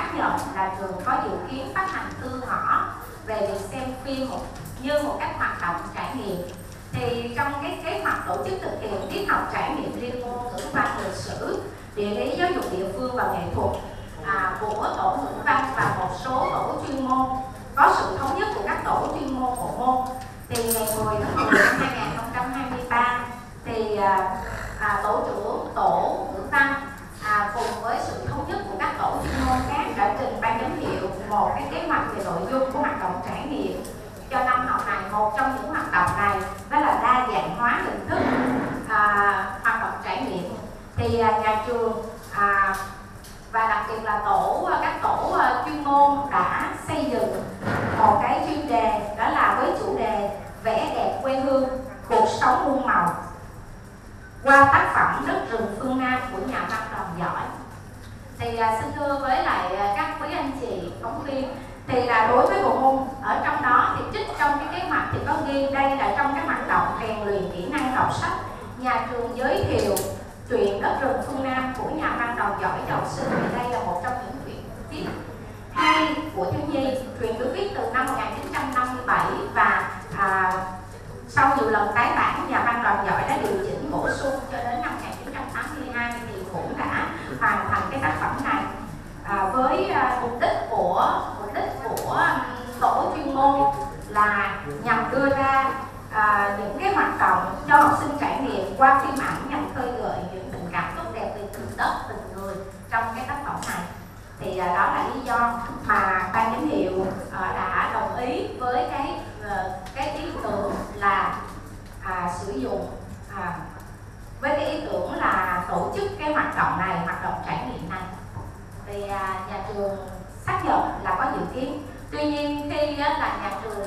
xác nhận là trường có dự kiến phát hành thư ngõ về việc xem phim như một cách hoạt động trải nghiệm. Thì trong cái kế hoạch tổ chức thực hiện tiết học trải nghiệm liên môn ngữ văn, lịch sử, địa lý, giáo dục địa phương và nghệ thuật của tổ ngữ văn và một số tổ chuyên môn có sự thống nhất của các tổ chuyên môn bộ môn. Thì ngày 10 tháng 10 năm 2023 thì tổ trưởng tổ ngữ văn cùng với sự thống nhất của các tổ chuyên môn khác đã trình ban giám hiệu một cái kế hoạch về nội dung của hoạt động trải nghiệm cho năm học này. Một trong những hoạt động này đó là đa dạng hóa hình thức hoạt động trải nghiệm. Thì nhà trường và đặc biệt là các tổ chuyên môn đã xây dựng một cái chuyên đề, đó là với chủ đề vẽ đẹp quê hương, cuộc sống muôn màu qua tác phẩm Đất rừng phương Nam của nhà văn Đồng Giỏi. Thì xin thưa với lại các quý anh chị phóng viên, thì là đối với bộ môn ở trong đó thì trích trong cái kế hoạch thì có ghi đây là trong cái hoạt động rèn luyện kỹ năng đọc sách, nhà trường giới thiệu truyện Đất rừng phương Nam của nhà văn Đồng Giỏi cho học sinh. Thì đây là một trong những truyện viết hay của thiếu nhi. Truyện được viết từ năm 1957 và sau nhiều lần tái bản, nhà văn Đồng Giỏi đã điều chỉnh bổ sung cho đến năm 1982 thì cũng đã hoàn thành cái tác phẩm này. Với mục đích của tổ chuyên môn là nhằm đưa ra những cái hoạt động cho học sinh trải nghiệm qua phim ảnh nhằm khơi gợi những tình cảm tốt đẹp về từng đất, từng người trong cái tác phẩm này. Thì đó là lý do mà ban giám hiệu đã đồng ý với cái ý tưởng là sử dụng với cái ý tưởng là tổ chức cái hoạt động này, hoạt động trải nghiệm này. Thì nhà trường xác nhận là có dự kiến. Tuy nhiên khi là nhà trường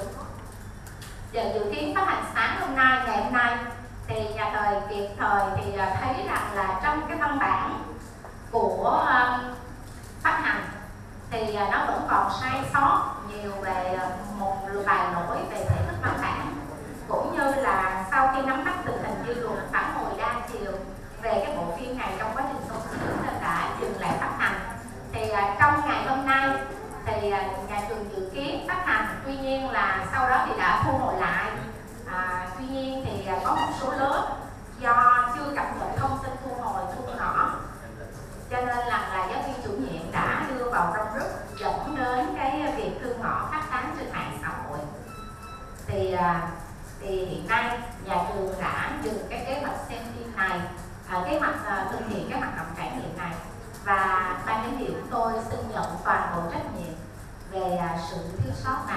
dự kiến phát hành sáng hôm nay, ngày hôm nay, thì nhà thời kịp thời thì thấy rằng là trong cái văn bản của phát hành thì nó vẫn còn sai sót nhiều về một vài lỗi về thể thức văn bản, cũng như là sau khi nắm bắt tình hình dư luận phản hồi đa chiều về cái bộ phim này trong quá trình soạn thảo nên đã dừng lại phát hành. Thì trong ngày hôm nay thì nhà trường dự kiến phát hành, tuy nhiên là sau đó thì đã thu hồi lại. Tuy nhiên thì có một số lớp do chưa cập nhật thông tin thu hồi thu ngõ, cho nên là giáo viên chủ nhiệm đã đưa vào trong group dẫn đến cái việc thư ngõ phát tán trên mạng xã hội. Thì hiện nay nhà trường đã dừng cái kế hoạch xem phim này, kế hoạch thực hiện cái hoạt động trải nghiệm này, và ban giám hiệu chúng tôi xin nhận toàn bộ trách nhiệm về sự thiếu sót này.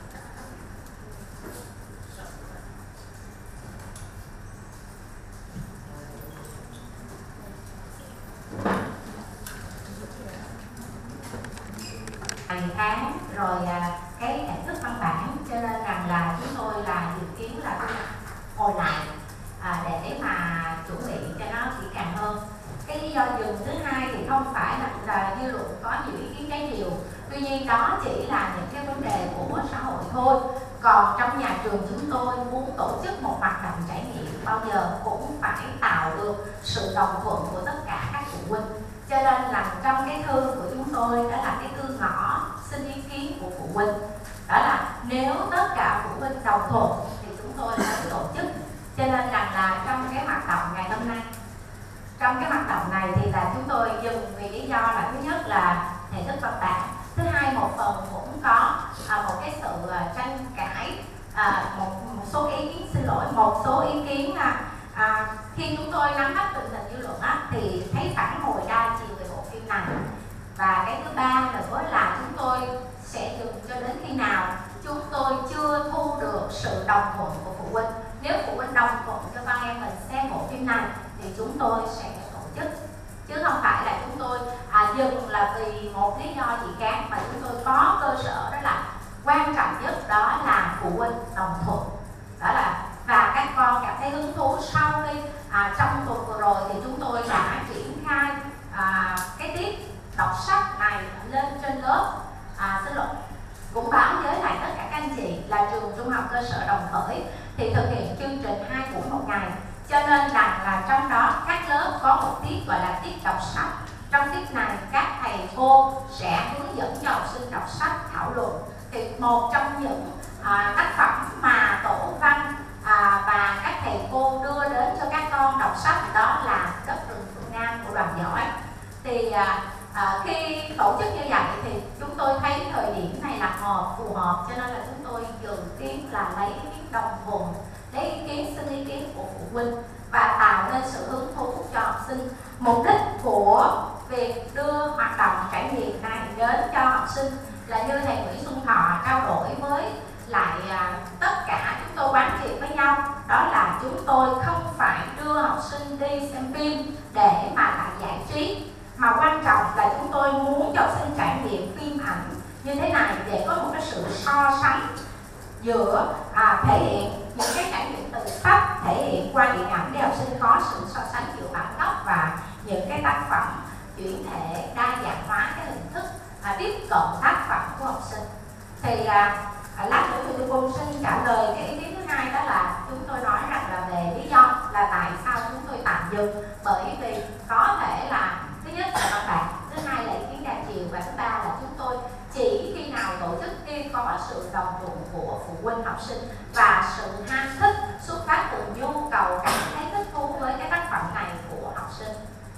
Ngày tháng rồi cái hình thức văn bản, cho nên rằng là chúng tôi là dự kiến là hồi lại để mà chuẩn bị cho nó kỹ càng hơn. Cái lý do dừng thứ hai thì không phải là dư luận có nhiều ý kiến trái chiều, tuy nhiên đó chỉ là những cái vấn đề của xã hội thôi. Còn trong nhà trường chúng tôi muốn tổ chức một hoạt động trải nghiệm bao giờ cũng phải tạo được sự đồng thuận của tất cả các phụ huynh. Cho nên là trong cái thư của chúng tôi đó là cái thư ngõ xin ý kiến của phụ huynh, đó là nếu tất cả phụ huynh đồng thuận thì chúng tôi mới tổ chức. Cho nên là trong cái hoạt động ngày hôm nay, trong cái hoạt động này thì là chúng tôi dừng vì lý do là thứ nhất là thể thức văn bản, thứ hai một phần cũng có một cái sự tranh cãi, một số ý kiến, xin lỗi, một số ý kiến khi chúng tôi nắm bắt tình hình dư luận thì thấy phản hồi đa chiều về bộ phim này. Và cái thứ ba nữa là chúng tôi sẽ dừng cho đến khi nào chúng tôi chưa thu được sự đồng thuận của phụ huynh. Nếu phụ huynh đồng thuận cho con em mình xem bộ phim này thì chúng tôi sẽ tổ chức, chứ không phải là chúng tôi dừng là vì một lý do gì khác, mà chúng tôi có cơ sở, đó là quan trọng nhất đó là phụ huynh đồng thuận, đó là và các con cảm thấy hứng thú. Sau khi trong tuần vừa rồi thì chúng tôi đã triển khai cái tiết đọc sách này lên trên lớp. Xin lỗi, cũng báo với lại tất cả các anh chị là trường trung học cơ sở Đồng Khởi thì thực hiện chương trình 2 buổi một ngày, cho nên là trong đó các lớp có một tiết gọi là tiết đọc sách. Trong tiết này các thầy thầy cô sẽ hướng dẫn cho học sinh đọc sách thảo luận. Thì một trong những tác phẩm mà tổ văn và các thầy cô đưa đến cho các con đọc sách đó là Đất rừng phương Nam của Đoàn Giỏi. Thì khi tổ chức như vậy thì chúng tôi thấy thời điểm này là phù hợp, cho nên là chúng tôi dự kiến là lấy ý kiến đồng vùng, lấy ý kiến xin ý kiến của phụ huynh và tạo nên sự hứng thú cho học sinh. Mục đích của việc đưa hoạt động trải nghiệm này đến cho học sinh là như thầy Nguyễn Xuân Thọ trao đổi với lại tất cả chúng tôi quán triệt với nhau, đó là chúng tôi không phải đưa học sinh đi xem phim để mà lại giải trí, mà quan trọng là chúng tôi muốn cho học sinh trải nghiệm phim ảnh như thế này để có một cái sự so sánh giữa thể hiện những cái trải nghiệm từ sách thể hiện qua điện ảnh để học sinh có sự so sánh giữa bản gốc và những cái tác phẩm chuyển thể, đa dạng hóa cái hình thức tiếp cận tác phẩm của học sinh. Thì lát nữa thì tôi cũng xin trả lời cái ý kiến thứ hai, đó là chúng tôi nói rằng là về lý do là tại sao chúng tôi tạm dừng, bởi vì có thể là thứ nhất là văn bản, thứ hai là ý kiến đa chiều, và thứ ba là chúng tôi chỉ khi nào tổ chức khi có sự đồng thuận của phụ huynh học sinh và sự ham thích xuất phát từ nhu cầu cảm thấy thích thú với cái tác phẩm này của học sinh.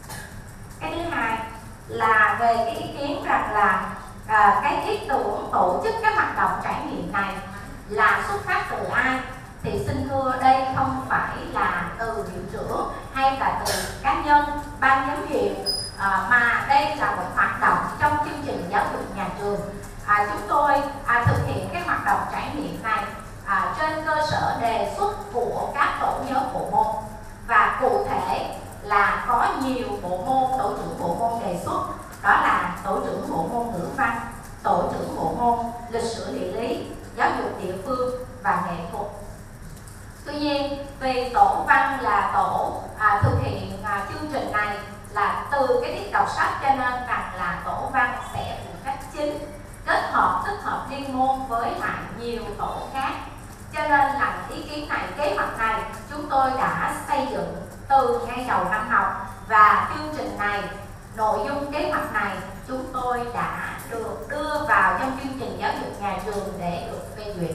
Cái thứ hai là về cái ý kiến rằng là cái ý tưởng tổ chức các hoạt động trải nghiệm này là xuất phát từ ai, thì xin thưa đây không phải là từ hiệu trưởng hay là từ cá nhân ban giám hiệu, mà đây là một hoạt động trong chương trình giáo dục nhà trường. Chúng tôi thực hiện cái hoạt động trải nghiệm này trên cơ sở đề xuất của các tổ nhóm bộ môn, và cụ thể là có nhiều bộ môn, tổ trưởng bộ môn đề xuất, đó là tổ trưởng bộ môn ngữ văn, tổ trưởng bộ môn lịch sử địa lý, giáo dục địa phương và nghệ thuật. Tuy nhiên vì tổ văn là tổ thực hiện chương trình này là từ cái tiết đọc sách, cho nên rằng là tổ văn sẽ phụ trách chính, kết hợp tích hợp liên môn với lại nhiều tổ khác. Cho nên là ý kiến này, kế hoạch này chúng tôi đã xây dựng từ ngay đầu năm học, và chương trình này, nội dung kế hoạch này chúng tôi đã được đưa vào trong chương trình giáo dục nhà trường để được phê duyệt.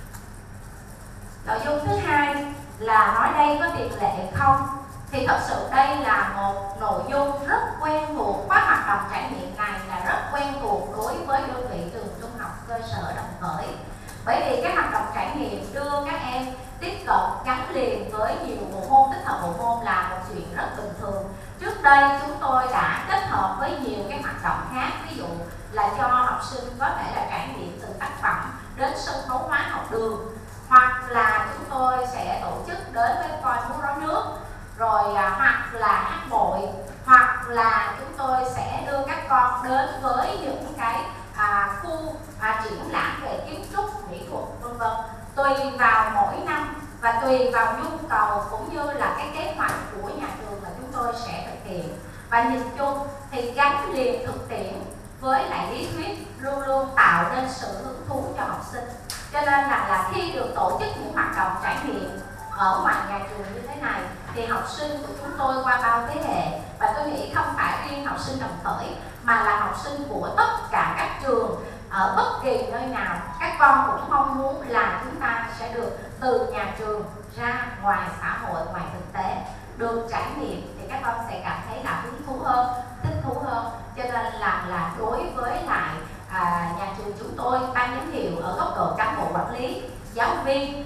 Nội dung thứ hai là nói đây có tiền lệ không, thì thật sự đây là một nội dung rất quen thuộc. Khóa hoạt động trải nghiệm này là rất quen thuộc đối với đơn vị trường trung học cơ sở Đồng Khởi, bởi vì cái hoạt động trải nghiệm đưa các em tiếp cận gắn liền với nhiều bộ môn, tích hợp bộ môn là một chuyện rất bình thường. Trước đây chúng tôi đã kết hợp với nhiều cái hoạt động khác, ví dụ là cho học sinh có thể là trải nghiệm từ tác phẩm đến sân khấu hóa học đường, hoặc là chúng tôi sẽ tổ chức đến với coi múa rối nước, rồi hoặc là hát bội, hoặc là chúng tôi sẽ đưa các con đến với những cái khu triển lãm về kiến trúc, mỹ thuật, vân vân. Tùy vào mỗi năm và tùy vào nhu cầu cũng như là cái kế hoạch của nhà trường mà chúng tôi sẽ thực hiện. Và nhìn chung thì gắn liền thực tiễn với lại lý thuyết luôn luôn tạo nên sự hứng thú cho học sinh. Cho nên là khi được tổ chức những hoạt động trải nghiệm ở ngoài nhà trường như thế này thì học sinh của chúng tôi qua bao thế hệ, và tôi nghĩ không phải riêng học sinh Đồng Khởi mà là học sinh của tất cả các trường ở bất kỳ nơi nào, các con cũng mong muốn là chúng ta sẽ được từ nhà trường ra ngoài xã hội, ngoài thực tế, được trải nghiệm thì các con sẽ cảm thấy là hứng thú hơn, thích thú hơn. Cho nên là đối với lại nhà trường chúng tôi, ban giám hiệu ở góc độ cán bộ quản lý, giáo viên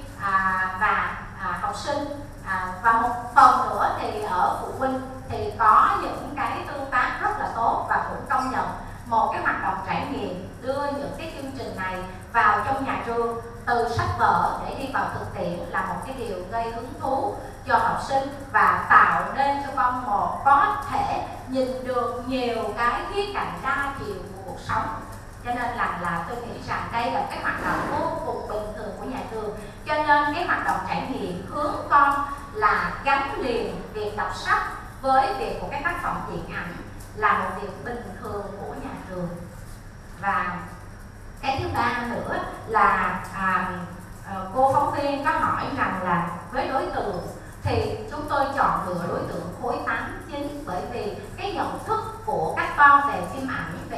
và học sinh, và một phần nữa thì ở phụ huynh thì có những cái tương tác rất là tốt, và cũng công nhận một cái hoạt động trải nghiệm đưa những cái chương trình này vào trong nhà trường từ sách vở để đi vào thực tiễn là một cái điều gây hứng thú cho học sinh và tạo nên cho con một có thể nhìn được nhiều cái khía cạnh đa chiều của cuộc sống. Cho nên là tôi nghĩ rằng đây là cái hoạt động vô cùng bình thường của nhà trường. Cho nên cái hoạt động trải nghiệm hướng con là gắn liền việc đọc sách với việc của các tác phẩm điện ảnh là một việc bình thường của nhà trường. Và cái thứ ba nữa là cô phóng viên có hỏi rằng là với đối tượng thì chúng tôi chọn lựa đối tượng khối 8, 9 bởi vì cái nhận thức của các con về phim ảnh, về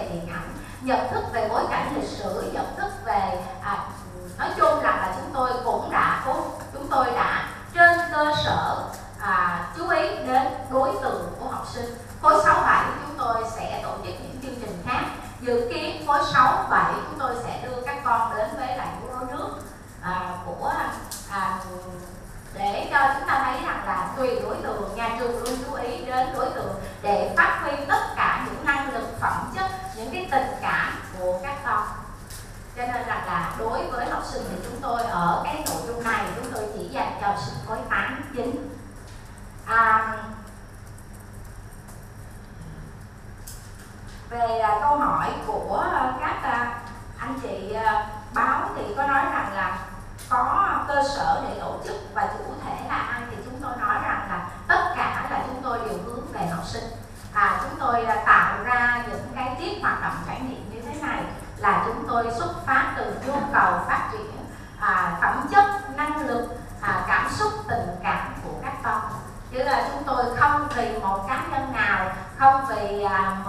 nhận thức về bối cảnh lịch sử, nhận thức về nói chung là chúng tôi đã trên cơ sở chú ý đến đối tượng của học sinh. Khối 6, 7 chúng tôi sẽ tổ chức những chương trình khác. Dự kiến khối 6, 7 chúng tôi sẽ đưa các con đến với lại múa rối nước để cho chúng ta thấy rằng là tùy đối tượng, nhà trường luôn chú ý đến đối tượng để phát huy tất cả những năng lực, phẩm chất, những cái tình cảm của các con. Cho nên là đối với học sinh thì chúng tôi ở cái nội dung này chúng tôi chỉ dành cho sinh khối 8, 9. Về câu hỏi của các anh chị báo thì có nói rằng là có cơ sở để tổ chức và chủ thể là ai, thì chúng tôi nói rằng là tất cả là chúng tôi đều hướng về học sinh. Chúng tôi tạo ra những cái tiết hoạt động trải nghiệm như thế này là chúng tôi xuất phát từ nhu cầu phát triển phẩm chất, năng lực, cảm xúc, tình cảm của các con. Chứ là chúng tôi không vì một cá nhân nào, không vì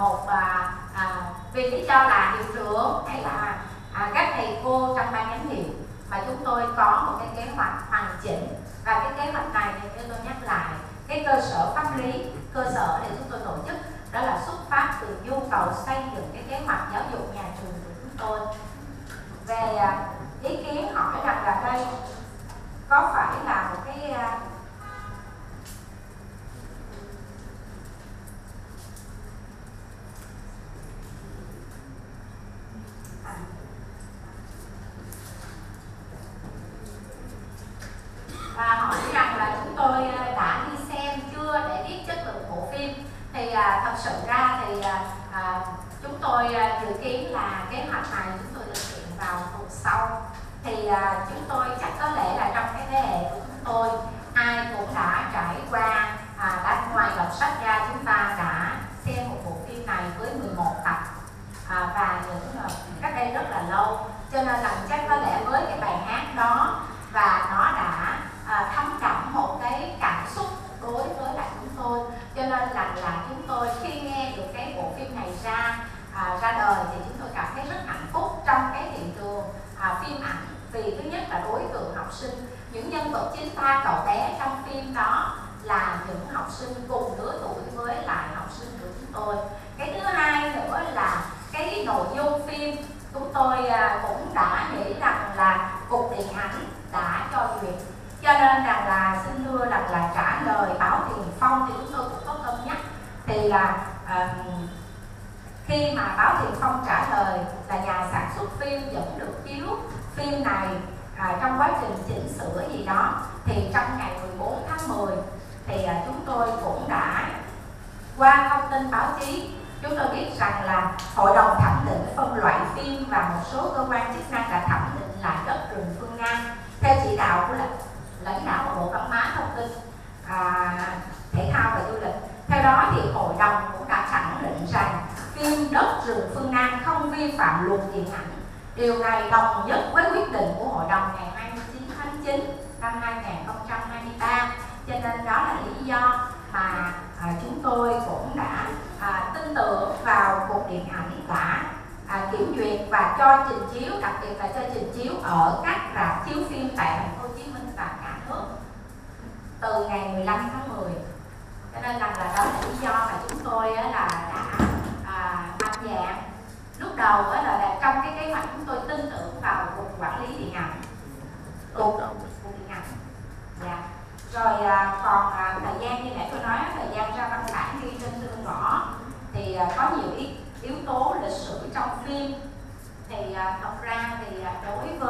vì lý do là hiệu trưởng hay là các thầy cô trong ban giám hiệu, mà chúng tôi có một cái kế hoạch hoàn chỉnh. Và cái kế hoạch này thì như tôi nhắc lại, cái cơ sở pháp lý, cơ sở để chúng tôi tổ chức đó là xuất phát từ nhu cầu xây dựng cái kế hoạch giáo dục nhà trường của chúng tôi. Về ý kiến hỏi rằng là đây có phải là một cái và hỏi rằng là chúng tôi đã đi xem chưa để biết chất lượng bộ phim. Thì thật sự ra thì chúng tôi dự kiến là kế hoạch này chúng tôi thực hiện vào tuần sau. Thì chúng tôi chắc có lẽ là trong cái thế hệ của chúng tôi ai cũng đã trải qua, đã ngoài đọc sách ra chúng ta đã xem một bộ phim này với 11 tập và cách đây rất là lâu, cho nên là chắc có lẽ với cái bài hát đó và nó đã thấm đậm một cái cảm xúc đối với lại chúng tôi, cho nên là chúng tôi khi nghe được cái bộ phim này ra đời thì chúng tôi cảm thấy rất hạnh phúc trong cái thị trường phim ảnh. Vì thứ nhất là đối tượng học sinh, những nhân vật chính ba cậu bé trong phim đó là những học sinh cùng lứa tuổi với lại học sinh của chúng tôi. Cái thứ hai nữa là cái nội dung phim chúng tôi cũng đã nghĩ rằng là Cục Điện ảnh đã cho duyệt, cho nên rằng là xin thưa rằng là trả lời Báo Tiền Phong thì chúng tôi cũng có cân nhắc. Thì là khi mà Báo Tiền Phong trả lời là nhà sản xuất phim vẫn được chiếu phim này trong quá trình chỉnh sửa gì đó, thì trong ngày 14 tháng 10 thì chúng tôi cũng đã qua thông tin báo chí chúng tôi biết rằng là Hội đồng thẩm định phân loại phim và một số cơ quan chức năng đã thẩm định lại Đất Rừng Phương Nam theo chỉ đạo của lãnh đạo Bộ Văn hóa, Thông tin, Thể thao và Du lịch. Theo đó thì hội đồng cũng đã khẳng định rằng phim Đất Rừng Phương Nam không vi phạm luật điện ảnh. Điều này đồng nhất với quyết định của hội đồng ngày 29 tháng 9 năm 2023. Cho nên đó là lý do mà chúng tôi cũng đã tin tưởng vào Cục Điện ảnh đã kiểm duyệt và cho trình chiếu, đặc biệt là cho trình chiếu ở các rạp chiếu phim tại thành phố Hồ Chí Minh và cả nước từ ngày 15 tháng 10. Cho nên là đó là lý do mà chúng tôi là đã mạnh dạn lúc đầu là trong cái kế hoạch chúng tôi tin tưởng vào Cục Quản lý Điện ảnh, Cục Điện ảnh. Dạ. Rồi còn thời gian như nãy tôi nói, thời gian ra văn bản ghi trên tường vỏ thì có nhiều yếu tố lịch sử trong phim. Thì thật ra thì đối với